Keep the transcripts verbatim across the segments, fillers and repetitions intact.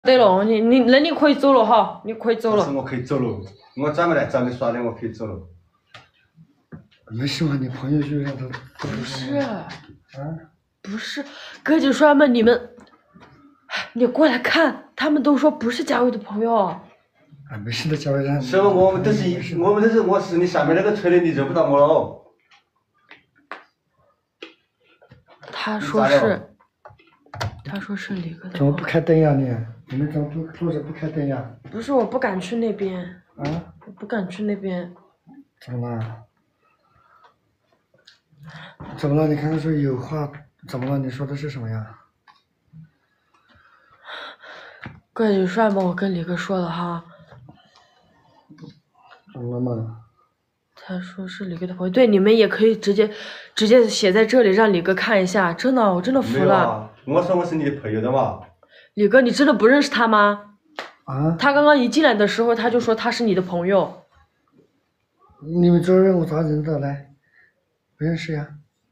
对了，你你那你可以走了哈，你可以走了。 是我可以走了，我专门来找你耍的，我可以走了。 没事嘛，你朋友就让他。 不是。 啊？ 不是，哥姐说们你们，你过来看，他们都说不是佳伟的朋友。 啊，没事的，佳伟让。 是嘛，我们都是一，我们都是我是你上面那个村的，你认不到我了。 他说是。他说是李哥的。 怎么不开灯呀你？你们怎么不坐着不开灯呀？ 不是，我不敢去那边。 啊？ 我不敢去那边。 怎么了？怎么了？你刚刚说有话，怎么了？你说的是什么呀？ 哥，你算吧，我跟李哥说了哈。 怎么了嘛？ 他说是李哥的朋友，对，你们也可以直接直接写在这里，让李哥看一下。真的，我真的服了。 没有啊，我说我是你的朋友的嘛。 李哥，你真的不认识他吗？ 啊？ 他刚刚一进来的时候，他就说他是你的朋友。 你们这人我咋认得来？不认识呀。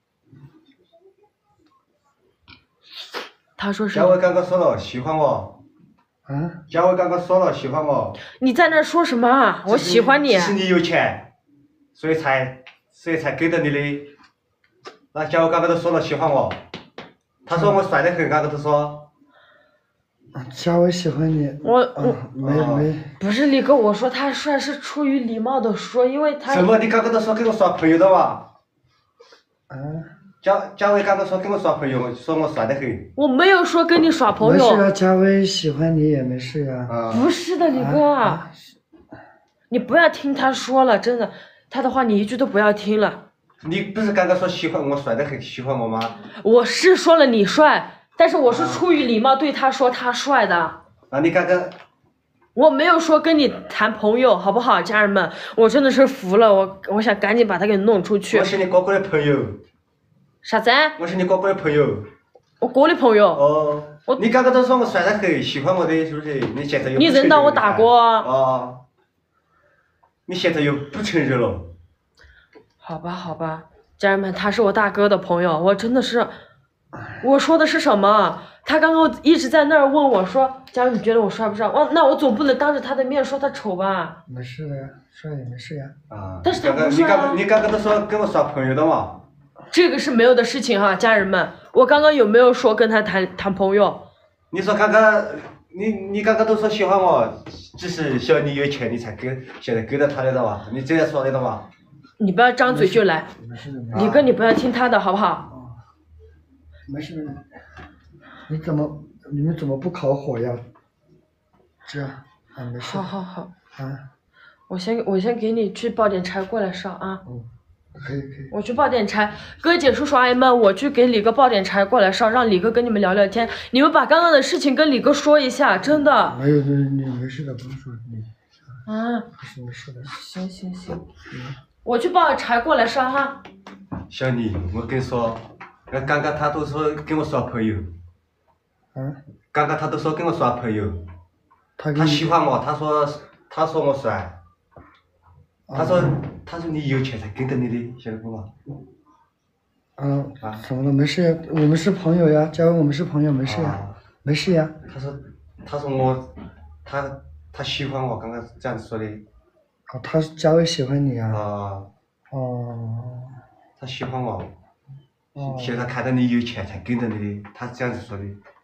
他说是。 佳伟刚刚说了喜欢我。 啊？ 佳伟刚刚说了喜欢我。 你在那说什么啊？我喜欢你。 是你有钱，所以才所以才给到你的。那佳伟刚刚都说了喜欢我，他说我帅得很，刚刚都说。 佳伟喜欢你。 我我没没。 不是李哥，我说他帅是出于礼貌的说，因为他。 什么？你刚刚都说跟我耍朋友的嘛？ 啊？ 佳佳伟刚刚说跟我耍朋友，说我帅得很。 我没有说跟你耍朋友。 没事啊，佳伟喜欢你也没事呀。 啊。 不是的，李哥，啊、你不要听他说了，真的，他的话你一句都不要听了。 你不是刚刚说喜欢我帅得很，喜欢我吗？ 我是说了你帅，但是我是出于礼貌对他说他帅的。 那你刚刚。 我没有说跟你谈朋友，好不好，家人们？我真的是服了，我我想赶紧把他给弄出去。 我是你哥哥的朋友。 啥子？ 我是你哥哥的朋友。 我哥的朋友。 哦。我你刚刚都说我帅得很，喜欢我的，是不是？你现在又不承认。 你认到我大哥？ 哦。你现在又不承认了。 好吧，好吧，家人们，他是我大哥的朋友，我真的是，我说的是什么？他刚刚一直在那儿问我说：“佳伟，你觉得我帅不帅？”我那我总不能当着他的面说他丑吧？ 没事的呀，帅也没事呀。 啊。 但是他不帅啊。你刚刚你刚刚都说跟我耍朋友的嘛？ 这个是没有的事情哈，家人们，我刚刚有没有说跟他谈谈朋友？ 你说刚刚你你刚刚都说喜欢我，只是晓得你有钱，你才跟现在跟着他的了嘛？你这样说的了嘛？ 你不要张嘴就来，李哥，你不要听他的好不好？ 没事没事。你怎么你们怎么不烤火呀？这样啊，没事。 好好好。 啊。 我先我先给你去抱点柴过来烧啊。 嗯。可以可以。 我去抱点柴，哥姐叔叔阿姨们，我去给李哥抱点柴过来烧，让李哥跟你们聊聊天。你们把刚刚的事情跟李哥说一下，真的。 没有你你没事的，不用说你。 啊。 没事没事的。 行行行。嗯。我去抱柴过来烧哈。 小妮，我跟你说，刚刚他都说跟我耍朋友。 啊？ 刚刚他都说跟我耍朋友。 他他喜欢我，他说他说我帅。他说他说你有钱才跟着你的，晓得不嘛？ 嗯。啊？怎么了？没事呀，我们是朋友呀，佳伟，我们是朋友，没事呀，没事呀。 他说他说我他他喜欢我，刚刚这样子说的。 哦，他佳伟喜欢你啊。 啊。 哦。 他喜欢我。 哦。 现在看到你有钱才跟着你的，他这样子说的。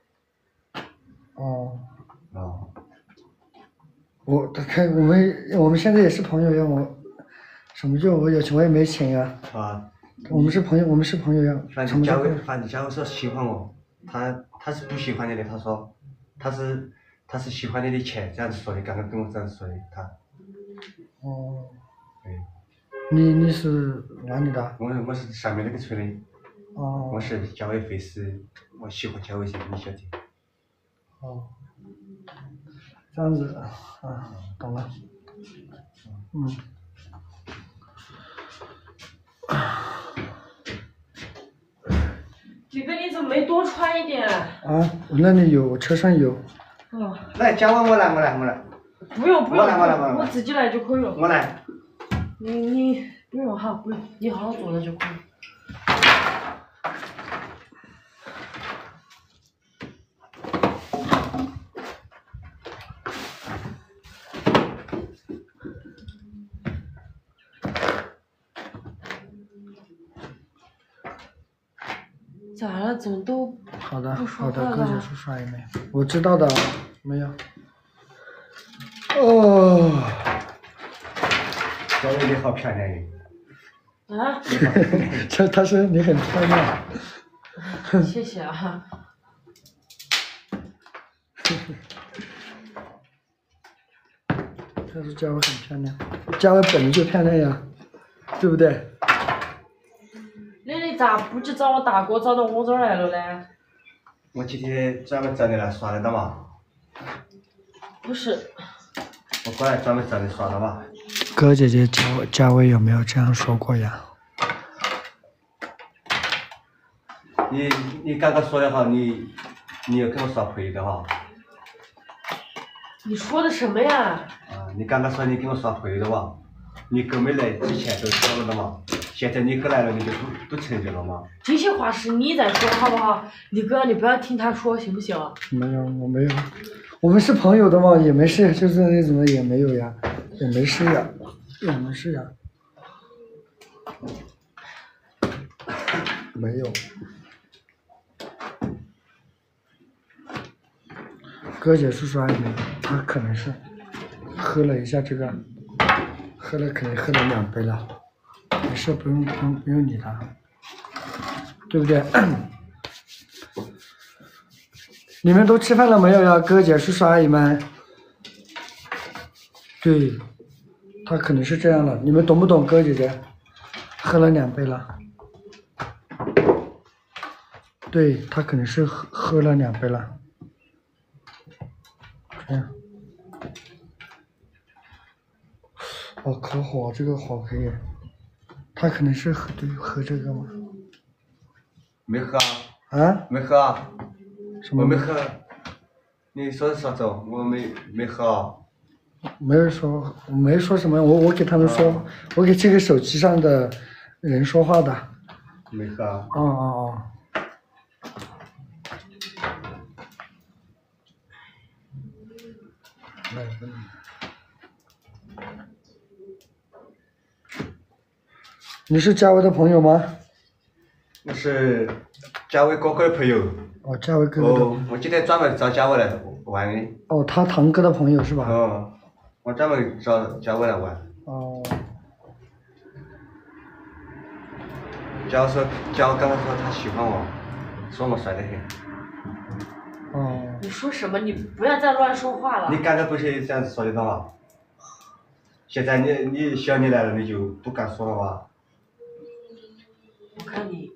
哦。 哦。 我看我们我们现在也是朋友呀，我什么叫我有钱我也没钱呀。 啊。 我们是朋友，我们是朋友呀。 反正佳伟，反正佳伟说喜欢我，他他是不喜欢你的，他说他是他是喜欢你的钱，这样子说的，刚刚跟我这样子说的，他。 哦。 对。 你你是哪里的？ 我我是上面那个村的。 哦。 我是佳伟粉丝，我喜欢佳伟些，你晓得。 哦。这样子啊，懂了。嗯。 李哥，你怎么没多穿一点？ 啊，我那里有，我车上有。 哦。 来，佳伟，我来，我来，我来。 不用不用， 我来我来我来。 我自己来就可以了。 我来。 你你不用哈，不用，你好好坐着就可以。 咋了？怎么都好的， 不说好的， 话了哥姐叔叔阿姨们，我知道的，没有。哦， 小薇你好漂亮耶！ 啊？ 这他说你很漂亮。 谢谢啊。 他说佳薇很漂亮，佳薇本来就漂亮呀，对不对？ 那你咋不去找我大哥，找到我这儿来了呢？ 我今天专门找你来耍的的嘛， 不是， 我过来专门找你耍的嘛。 哥姐姐佳佳薇有没有这样说过呀？ 你你刚刚说的哈，你你有跟我耍朋友的哈？ 你说的什么呀？ 啊，你刚刚说你跟我耍朋友的吧？你哥没来之前都说了的嘛，现在你哥来了你就不不承认了吗？ 这些话是你在说好不好？李哥，你不要听他说行不行？ 没有，我没有，我们是朋友的嘛，也没事，就是那怎么也没有呀，也没事呀，也没事呀，没有。哥姐叔叔阿姨们，他可能是喝了一下这个，喝了可能喝了两杯了，没事，不用不用不用理他，对不对？你们都吃饭了没有呀，哥姐叔叔阿姨们？对，他可能是这样了，你们懂不懂？哥姐姐喝了两杯了，对他可能是喝喝了两杯了。这样，哦，烤火这个火可以，他可能是喝对喝这个吗？ 没喝啊？ 啊？ 没喝啊？ 什么？ 我没喝。你说的啥子？我没没喝啊。 没有说，没说什么，我我给他们说， 啊、 我给这个手机上的人说话的。 没喝啊。 哦哦哦。你是佳薇的朋友吗？ 我是佳薇哥哥的朋友。 哦，佳薇哥哥的。 哦，我今天专门找佳薇来玩的。 哦，他堂哥的朋友是吧？ 哦，我专门找佳薇来玩。 哦。 佳薇说，佳薇刚刚说她喜欢我，说我帅得很。 哦。 你说什么？你不要再乱说话了。 你刚刚不是这样子说的吗？现在你你小妮来了，你就不敢说了吧？ 我看你。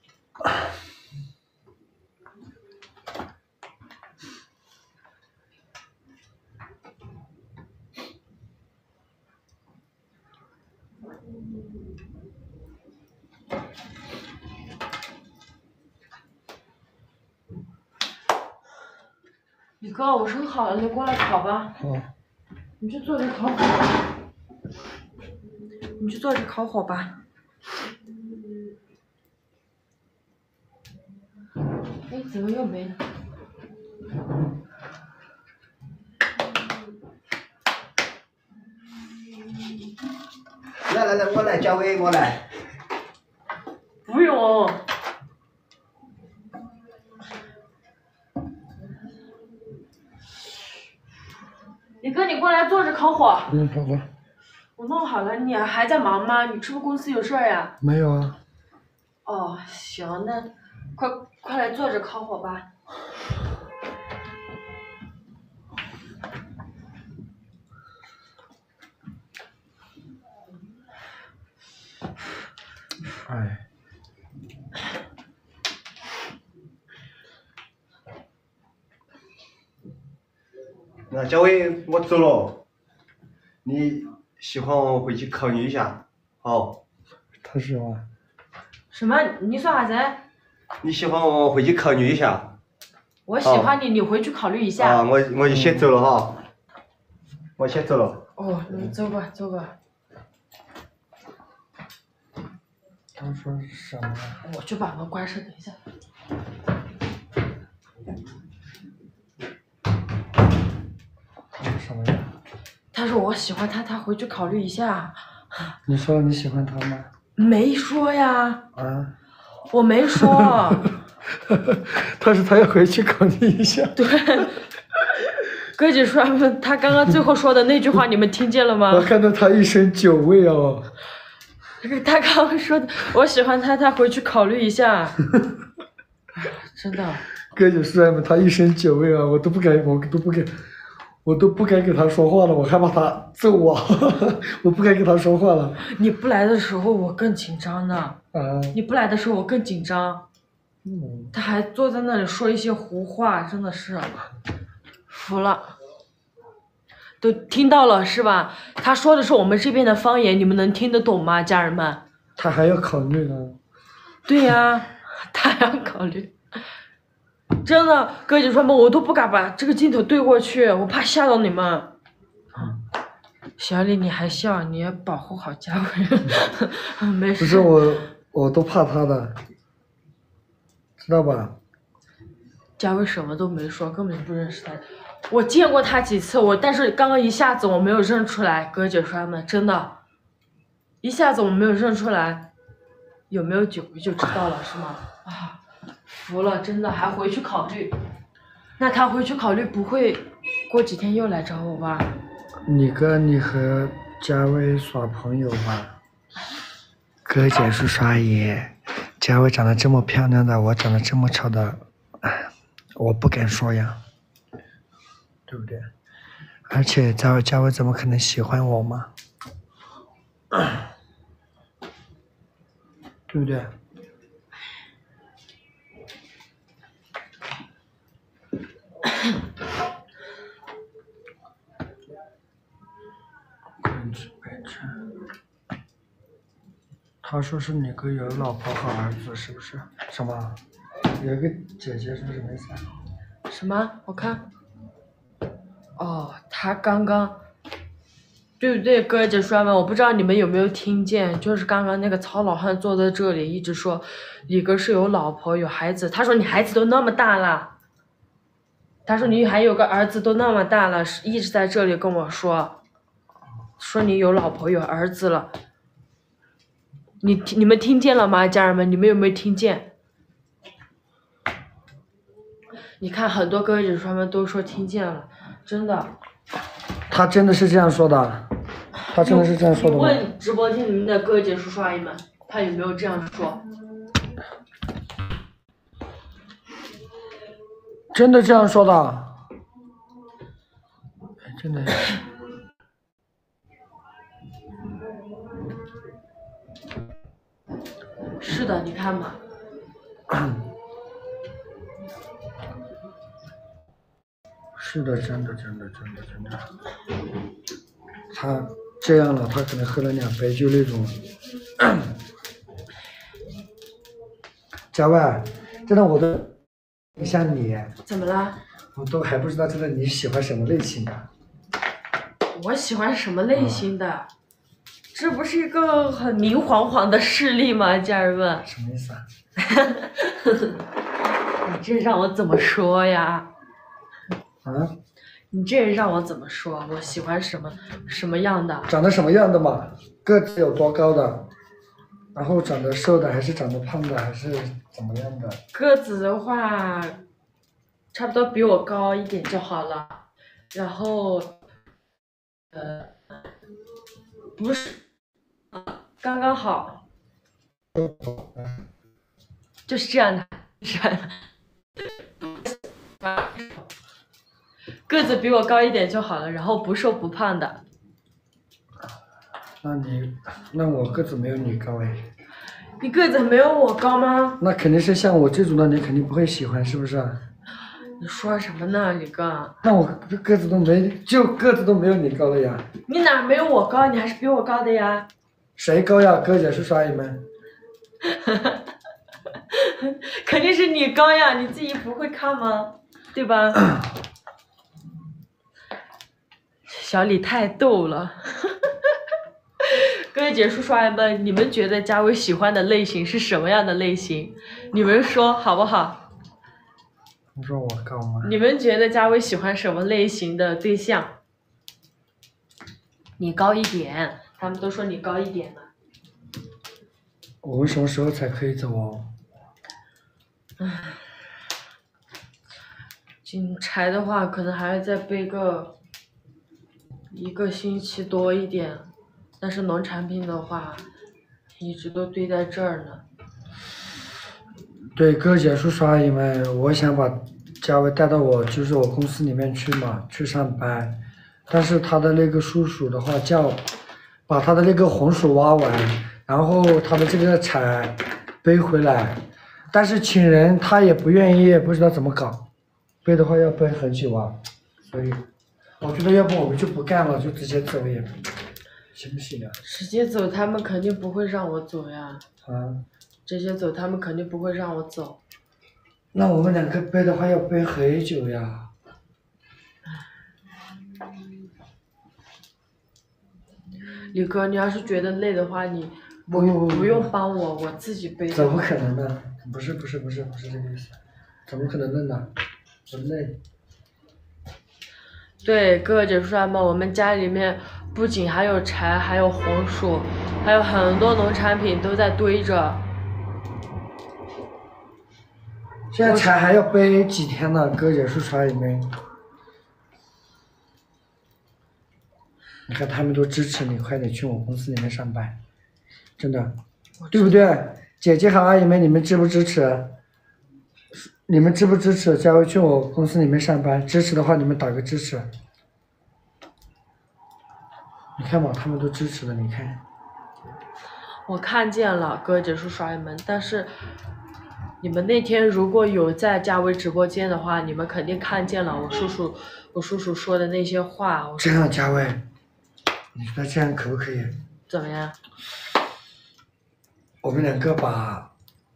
李哥，我生好了，你过来烤吧。 好。 你去坐着烤火。你去坐着烤火吧。哎，怎么又没了？ 来来来，我来，佳薇，我来。 不用。李哥，你过来坐着烤火。 嗯，好吧。 我弄好了，你还在忙吗？你是不是公司有事儿呀？ 没有啊。 哦，行，那快快来坐着烤火吧。 哎。 那佳薇，我走了，你喜欢我回去考虑一下，好。 他是吗？ 什么？你说啥子？ 你喜欢我回去考虑一下。 我喜欢你，哦、你回去考虑一下。 啊，我我就先走了哈，我先走了。 哦，你走吧，走吧。 他说什么？ 我去把门关上，等一下。 他说什么呀？ 他说我喜欢他，他回去考虑一下。 你说你喜欢他吗？ 没说呀。 啊？ 我没说。 他说他要回去考虑一下。 对，哥姐说他刚刚最后说的那句话，你们听见了吗？ 我看到他一身酒味哦。 他刚刚说的，我喜欢他，他回去考虑一下。真的。 哥姐说嘛，他一身酒味啊，我都不敢，我都不敢，我都不敢跟他说话了，我害怕他揍我，我不敢跟他说话了。 你不来的时候我更紧张呢。 啊。 你不来的时候我更紧张。 嗯。 他还坐在那里说一些胡话，真的是服了。都听到了是吧？他说的是我们这边的方言，你们能听得懂吗，家人们？ 他还要考虑呢。 对呀、啊，他还要考虑。真的，哥姐说们，我都不敢把这个镜头对过去，我怕吓到你们。 嗯、 小李，你还笑，你要保护好佳伟。没事。 不是我，我都怕他的，知道吧？ 佳伟什么都没说，根本就不认识他。我见过他几次，我但是刚刚一下子我没有认出来，哥姐说们真的，一下子我没有认出来，有没有酒就知道了是吗？啊，服了，真的还回去考虑。那他回去考虑不会过几天又来找我吧？ 你跟你和佳薇耍朋友吧。哥姐叔叔阿姨，佳薇长得这么漂亮的，我长得这么丑的，我不敢说呀。对不对？而且佳薇佳薇怎么可能喜欢我嘛？对不对？他说是你哥有老婆和儿子，是不是？什么？有一个姐姐是什么意思？ 什么？我看。哦，他刚刚，对不对，哥姐说们，我不知道你们有没有听见，就是刚刚那个曹老汉坐在这里，一直说李哥是有老婆有孩子，他说你孩子都那么大了，他说你还有个儿子都那么大了，一直在这里跟我说，说你有老婆有儿子了，你你们听见了吗，家人们？你们有没有听见？你看很多哥姐说们都说听见了。真的， 他真的是这样说的，他真的是这样说的吗？ 问直播间里面的哥姐叔叔阿姨们，他有没有这样说？ 真的这样说的，真的。 是的，你看嘛。 是的，真的，真的，真的，真的。他这样了，他可能喝了两杯，就那种。佳薇，真的我都像你。 怎么了？ 我都还不知道真的你喜欢什么类型的。 我喜欢什么类型的？啊、这不是一个很明晃晃的事例吗，家人们？ 什么意思啊？ 你这让我怎么说呀？ 啊？ 你这让我怎么说？我喜欢什么什么样的？ 长得什么样的嘛？个子有多高的？然后长得瘦的还是长得胖的还是怎么样的？ 个子的话，差不多比我高一点就好了。然后，呃，不是，刚刚好，就是这样的，这样的。个子比我高一点就好了，然后不瘦不胖的。 那你，那我个子没有你高哎。 你个子没有我高吗？ 那肯定是像我这种的，你肯定不会喜欢，是不是？ 你说什么呢，李哥？ 那我个子都没，就个子都没有你高了呀。 你哪没有我高？你还是比我高的呀。 谁高呀？哥姐叔叔阿姨们。 肯定是你高呀，你自己不会看吗？对吧？小李太逗了。各位姐叔叔阿姨们，你们觉得佳薇喜欢的类型是什么样的类型？你们说好不好？ 你说我高吗？ 你们觉得佳薇喜欢什么类型的对象？你高一点，他们都说你高一点呢。 我们什么时候才可以走哦？ 金柴的话，可能还要再背个一个星期多一点，但是农产品的话，一直都堆在这儿呢。 对，哥姐叔叔阿姨们，我想把嘉伟带到我就是我公司里面去嘛，去上班。但是他的那个叔叔的话叫把他的那个红薯挖完，然后他的这个柴背回来，但是请人他也不愿意，不知道怎么搞，背的话要背很久啊，所以我觉得要不我们就不干了，就直接走也行不行啊？ 直接走，他们肯定不会让我走呀。 啊。 直接走，他们肯定不会让我走。 那我们两个背的话要背很久呀。 李哥，你要是觉得累的话，你不不不用帮我，我自己背。 怎么可能呢？不是不是不是不是这个意思，怎么可能累呢？不累。 对，哥哥姐叔叔阿姨们，我们家里面不仅还有柴，还有红薯，还有很多农产品都在堆着。 现在柴还要背几天呢，哥姐叔叔阿姨们。你看他们都支持你，快点去我公司里面上班，真的，对不对？姐姐和阿姨们，你们支不支持？你们支不支持佳慧去我公司里面上班？支持的话，你们打个支持。你看嘛，他们都支持了，你看。 我看见了，哥姐叔叔阿姨们，但是你们那天如果有在佳薇直播间的话，你们肯定看见了我叔叔，我叔叔说的那些话。 这样，佳薇，你说这样可不可以？ 怎么样？ 我们两个把，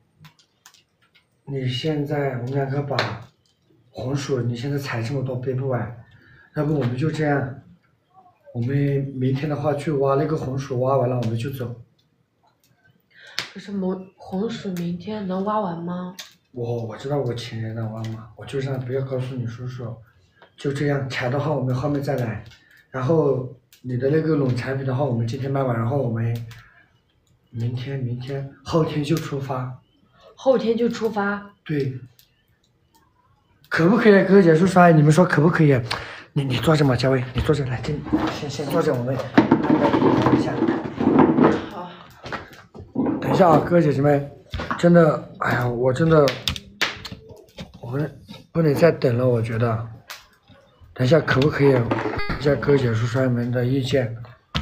你现在我们两个把红薯，你现在采这么多背不完，要不我们就这样，我们明天的话去挖那个红薯，挖完了我们就走。 可是红红薯明天能挖完吗？ 我我知道我请人来挖嘛，我就让不要告诉你叔叔，就这样。柴的话我们后面再来，然后你的那个农产品的话我们今天卖完，然后我们明天明天后天就出发。 后天就出发？对。 可不可以，哥哥姐叔叔阿姨，你们说可不可以？你你坐着嘛，佳薇，你坐着来，这先先坐着，我们等一下。 好。 等一下啊，哥哥姐姐们，真的，哎呀，我真的，我们不能再等了，我觉得。等一下可不可以？一下哥哥姐叔叔阿姨们的意见。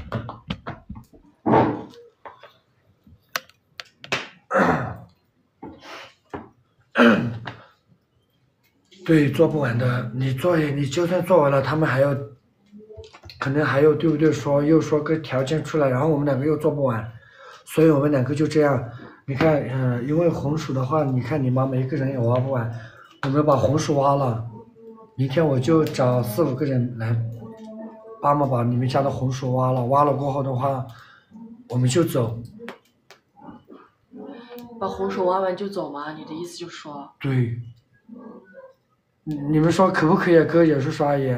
对，做不完的，你做你就算做完了，他们还要，可能还有对不对？说又说个条件出来，然后我们两个又做不完，所以我们两个就这样。你看，嗯、呃，因为红薯的话，你看你妈每一个人也挖不完，我们把红薯挖了，明天我就找四五个人来帮忙把你们家的红薯挖了，挖了过后的话，我们就走。 把红薯挖完就走吗？你的意思就是说？ 对。你们说可不可以？哥哥姐叔叔阿姨，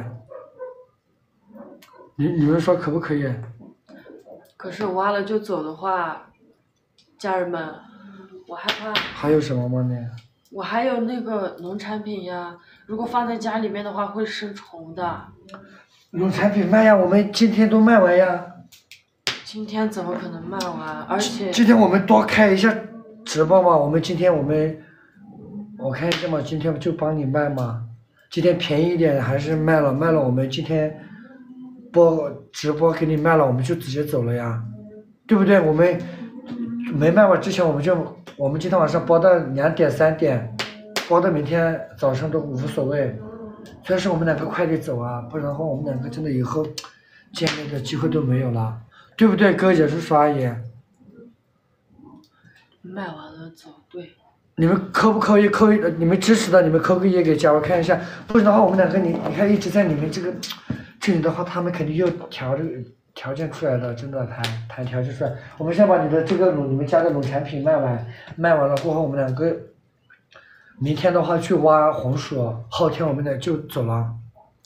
你你们说可不可以？ 可是挖了就走的话，家人们，我害怕。 还有什么吗呢？ 我还有那个农产品呀，如果放在家里面的话会生虫的。 农产品卖呀，我们今天都卖完呀。 今天怎么可能卖完？而且今天我们多开一下直播嘛，我们今天我们。我看一下嘛，今天就帮你卖嘛，今天便宜一点还是卖了，卖了我们今天播直播给你卖了，我们就直接走了呀，对不对？我们没卖完之前，我们就我们今天晚上播到两点三点，播到明天早上都无所谓，所以说我们两个快点走啊，不然的话我们两个真的以后见面的机会都没有了，对不对？哥哥姐叔叔阿姨。 卖完了走，对。 你们扣不扣一扣一？你们支持的，你们扣个一给佳我看一下。不然的话，我们两个你你看一直在你们这个这里的话，他们肯定又调这个条件出来的，真的谈谈条件出来。我们先把你的这个农你们家的农产品卖完，卖完了过后，我们两个明天的话去挖红薯，后天我们俩就走了，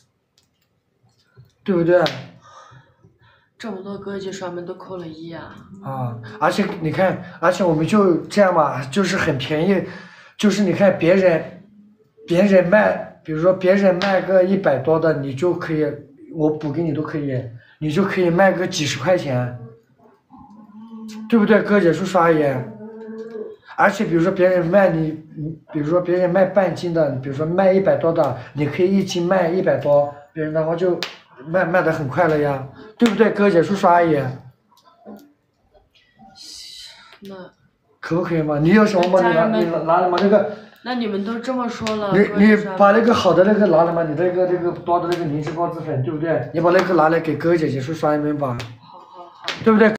对不对？ 这么多哥姐叔们都扣了一啊！ 啊，而且你看，而且我们就这样嘛，就是很便宜， 就是你看别人，别人卖，比如说别人卖个一百多的，你就可以，我补给你都可以，你就可以卖个几十块钱，对不对，哥姐叔叔阿姨？而且比如说别人卖你，你比如说别人卖半斤的，比如说卖一百多的，你可以一斤卖一百多，别人的话就卖卖的很快了呀，对不对，哥姐叔叔阿姨？ 那可不可以嘛？你有什么吗？你拿你拿了吗？那个。 那你们都这么说了， 你你把那个好的那个拿了吗？你那个那个多的那个灵芝孢子粉，对不对？你把那个拿来给哥哥姐姐叔叔阿姨们吧， 好好好， 对不对？